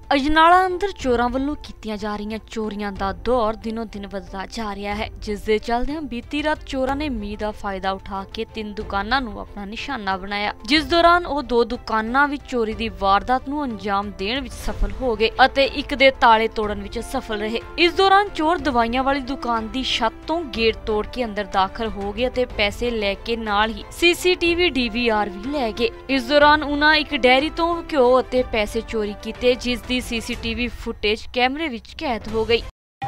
ਅਜਨਾਲਾ ਅੰਦਰ ਚੋਰਾਂ ਵੱਲੋਂ ਕੀਤੀਆਂ ਜਾ ਰਹੀਆਂ ਚੋਰੀਆਂ ਦਾ ਦੌਰ ਦਿਨੋਂ ਦਿਨ ਵਧਦਾ ਜਾ ਰਿਹਾ ਹੈ, ਜਿਸ ਦੇ ਚੱਲਦਿਆਂ ਬੀਤੀ ਰਾਤ ਚੋਰਾਂ ਨੇ ਮੀਂਹ ਦਾ ਫਾਇਦਾ ਉਠਾ ਕੇ 3 ਦੁਕਾਨਾਂ ਨੂੰ ਆਪਣਾ ਨਿਸ਼ਾਨਾ ਬਣਾਇਆ, ਜਿਸ ਦੌਰਾਨ ਉਹ 2 ਦੁਕਾਨਾਂ ਵਿੱਚ ਚੋਰੀ ਦੀ ਵਾਰਦਾਤ ਨੂੰ ਅੰਜਾਮ ਦੇਣ ਵਿੱਚ ਸਫਲ ਹੋ ਗਏ ਅਤੇ ਇੱਕ ਦੇ ਤਾਲੇ ਤੋੜਨ ਵਿੱਚ ਸਫਲ ਰਹੇ। ਇਸ ਦੌਰਾਨ ਚੋਰ ਦਵਾਈਆਂ ਵਾਲੀ ਦੁਕਾਨ ਦੀ ਛੱਤ ਤੋਂ ਗੇਟ ਤੋੜ ਕੇ ਅੰਦਰ ਦਾਖਲ ਹੋ ਗਏ ਅਤੇ ਪੈਸੇ ਲੈ ਕੇ ਨਾਲ ਹੀ CCTV DVR ਵੀ ਲੈ ਗਏ। ਇਸ ਦੌਰਾਨ ਉਹਨਾਂ ਇੱਕ ਡੈਰੀ ਤੋਂ ਘਿਓ ਅਤੇ ਪੈਸੇ ਚੋਰੀ ਕੀਤੇ, ਜਿਸ ਦੀ CCTV फुटेज कैमरे विच कैद हो गई।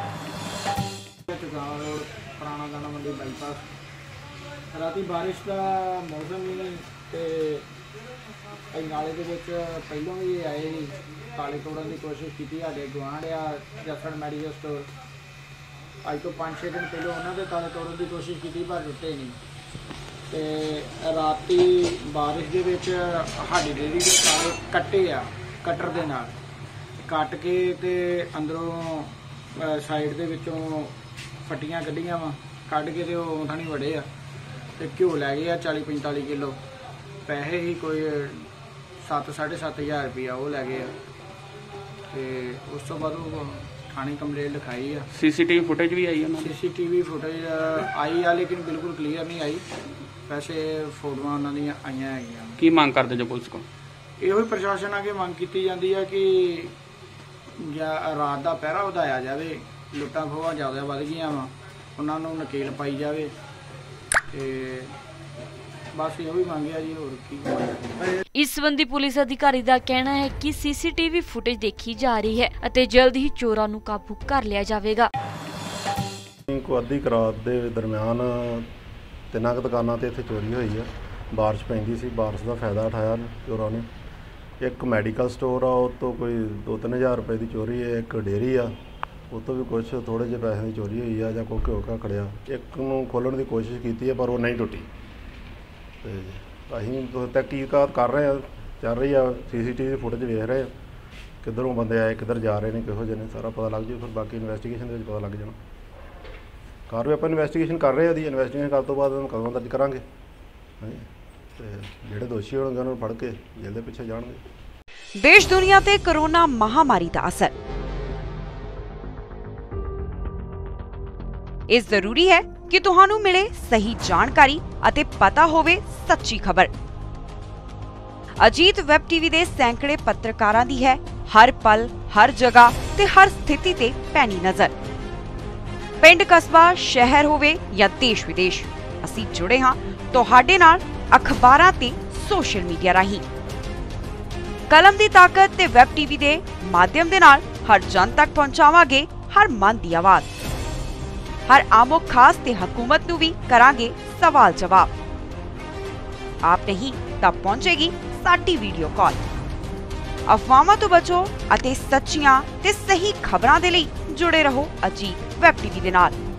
राती बारिश का मौसम ही नहीं ते नाले दे विच पहलों भी आए ताले तोड़न की कोशिश की। साडे गुआंढ आ जफर मैडिकल स्टोर अज तो 5-6 दिन पहले उन्होंने ताले तोड़न की कोशिश की पर टुटे नहीं। ते राती बारिश दे विच साडी डेयरी दे ताले कट्टे आ कटर दे नाल कट के ते अंदरों साइड दे विचों फट्टियां कड्डियां वा कढ़ के ते ओह थानी वड़े आ ते घ्यो लै गए 40-45 किलो। पैसे ही कोई 7-7.5 हज़ार रुपया वो लै गए ते उस तो बाद थाने कंप्लेंट लिखाई आ। CCTV फुटेज भी आई है? CCTV फुटेज आई आ लेकिन बिल्कुल क्लीयर नहीं आई। वैसे फोटोआं उन्हां दियां आईयां हैगियां। की मांग करदे जो पुलिस को? इहो प्रशासन अगे मंग की जाती है कि रात का पहरा वधाया जाए, लुट्टां खोहां ज़्यादा वध गईयां वा उन्होंने नकेल पाई जाए ते बस इहो ही मंगिया जी। होर की इस संबंधी पुलिस अधिकारी का कहना है कि CCTV फुटेज देखी जा रही है ਅਤੇ जल्द ही चोरां नूं काबू कर लिया जाएगा। को अद्धी रात के दरम्यान 3 दुकानों ते इत्थे चोरी हुई है। बारिश पैंदी सी, बारिश का फायदा उठाया चोरों ने। एक मैडिकल स्टोर आ उस तो कोई 2-3 हज़ार रुपए की चोरी है। एक डेयरी आ उस तो भी कुछ थोड़े जे पैसे की चोरी हुई है, कोई घ्यो का खड़िया। एक नूं खोलण की कोशिश की है पर वो नहीं टुटी। तो असीं तहकीकात कर रहे हैं, चल रही है। CCTV फुटेज वेख रहे हैं किधरों बंदे आए, किधर जा रहे हैं, किहो जे ने, सारा पता लग जाए। फिर बाकी इन्वेस्टिगेशन के पता लग जाना। कार भी आप इन्वेस्टिगेशन कर रहे हैं। इन्वेस्टिगेशन करने तो बाद कदम दर्ज करांगे। ਜਿਹੜੇ ਦੋਸ਼ੀ ਹੋਣਗੇ ਉਹਨਾਂ ਨੂੰ ਫੜ ਕੇ ਜੇਲ੍ਹ ਦੇ ਪਿੱਛੇ ਜਾਣਗੇ। ਦੇਸ਼ ਦੁਨੀਆ ਤੇ ਕਰੋਨਾ ਮਹਾਮਾਰੀ ਦਾ ਅਸਰ। ਇਹ ਜ਼ਰੂਰੀ ਹੈ ਕਿ ਤੁਹਾਨੂੰ ਮਿਲੇ ਸਹੀ ਜਾਣਕਾਰੀ ਅਤੇ ਪਤਾ ਹੋਵੇ ਸੱਚੀ ਖਬਰ। ਅਜੀਤ ਵੈਬ ਟੀਵੀ ਦੇ ਸੈਂਕੜੇ ਪੱਤਰਕਾਰਾਂ ਦੀ ਹੈ ਹਰ ਪਲ, ਹਰ ਜਗ੍ਹਾ ਤੇ ਹਰ ਸਥਿਤੀ ਤੇ ਪੈਣੀ ਨਜ਼ਰ। ਪਿੰਡ, ਕਸਬਾ, ਸ਼ਹਿਰ ਹੋਵੇ ਜਾਂ ਦੇਸ਼ ਵਿਦੇਸ਼, ਅਸੀਂ ਜੁੜੇ ਹਾਂ ਤੁਹਾਡੇ ਨਾਲ ਅਖਬਾਰਾਂ ਤੇ ਸੋਸ਼ਲ ਮੀਡੀਆ ਰਾਹੀਂ। ਕਲਮ ਦੀ ਤਾਕਤ ਤੇ ਵੈਬ ਟੀਵੀ ਦੇ ਮਾਧਿਅਮ ਦੇ ਨਾਲ ਹਰ ਜਨ ਤੱਕ ਪਹੁੰਚਾਵਾਂਗੇ ਹਰ ਮਨ ਦੀ ਆਵਾਜ਼। ਹਰ ਆਮੋ ਖਾਸ ਤੇ ਹਕੂਮਤ ਨੂੰ ਵੀ ਕਰਾਂਗੇ ਸਵਾਲ ਜਵਾਬ। ਆਪ ਨਹੀਂ ਤਾਂ ਪਹੁੰਚੇਗੀ ਸਾਡੀ ਵੀਡੀਓ ਕਾਲ। ਅਫਵਾਹਾਂ ਤੋਂ ਬਚੋ ਅਤੇ ਸੱਚੀਆਂ ਤੇ ਸਹੀ ਖਬਰਾਂ ਦੇ ਲਈ ਜੁੜੇ ਰਹੋ ਅਜੀਤ ਵੈਬ ਟੀਵੀ ਦੇ ਨਾਲ।